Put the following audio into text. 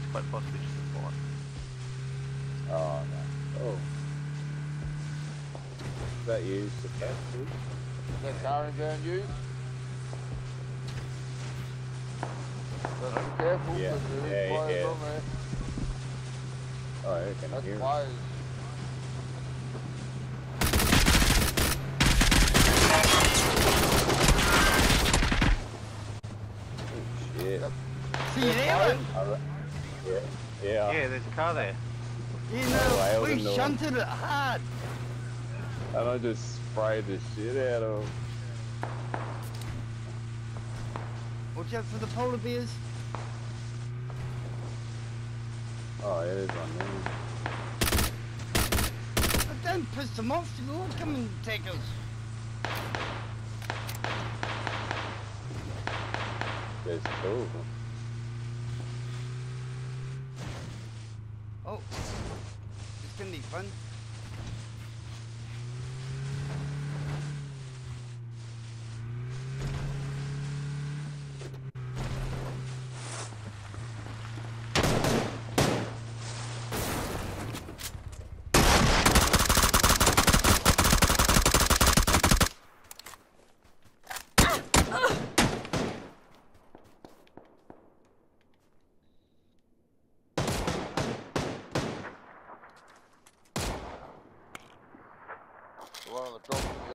quite possibly just a bot. Oh no. Oh. Is that you, Sebastian? Is that Karen being used? But be careful, Yeah. because there is Yeah, players yeah. on there. Oh, yeah, can I That's hear him? players. Oh, shit. Yep. See you there, man. Alright. Yeah. Yeah. Yeah, there's a car there. You Oh, I know, we wouldn't know. shunted it hard. And I just sprayed the shit out of him. Watch out for the polar bears. Oh, it is on me. Oh, don't piss them off, they will come and take us. There's two of them. Oh, it's gonna be fun.